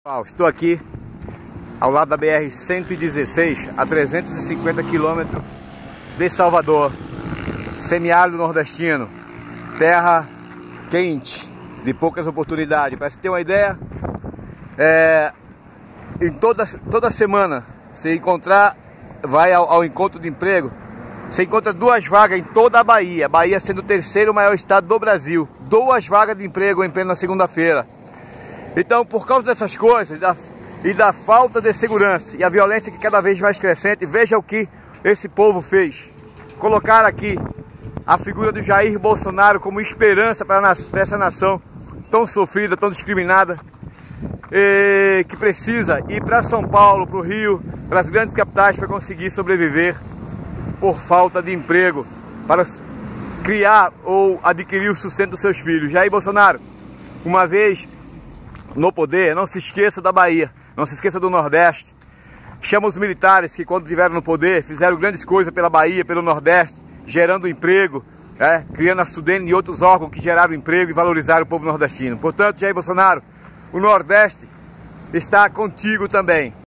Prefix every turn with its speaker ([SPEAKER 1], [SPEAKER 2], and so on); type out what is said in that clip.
[SPEAKER 1] Estou aqui ao lado da BR-116, a 350 km de Salvador, semiárido nordestino, terra quente, de poucas oportunidades. Para você ter uma ideia, em toda semana, se encontrar, vai ao encontro de emprego, você encontra 2 vagas em toda a Bahia, Bahia sendo o 3º maior estado do Brasil, 2 vagas de emprego em plena segunda-feira. Então, por causa dessas coisas e da falta de segurança e a violência que cada vez mais crescente, veja o que esse povo fez. Colocar aqui a figura do Jair Bolsonaro como esperança para essa nação tão sofrida, tão discriminada, que precisa ir para São Paulo, para o Rio, para as grandes capitais para conseguir sobreviver por falta de emprego, para criar ou adquirir o sustento dos seus filhos. Jair Bolsonaro, uma vez no poder, não se esqueça da Bahia, não se esqueça do Nordeste. Chama os militares que, quando estiveram no poder, fizeram grandes coisas pela Bahia, pelo Nordeste, gerando emprego, criando a Sudene e outros órgãos que geraram emprego e valorizaram o povo nordestino. Portanto, Jair Bolsonaro, o Nordeste está contigo também.